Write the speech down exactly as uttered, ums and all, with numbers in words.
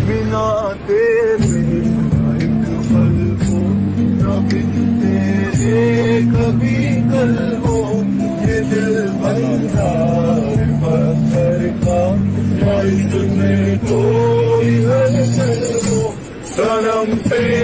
बिना तेरे एक पल हो, न बिन तेरे कभी कल हो। ये दिल बंधार पत्थर का, या इसमें कोई हलचल हो। सनम पे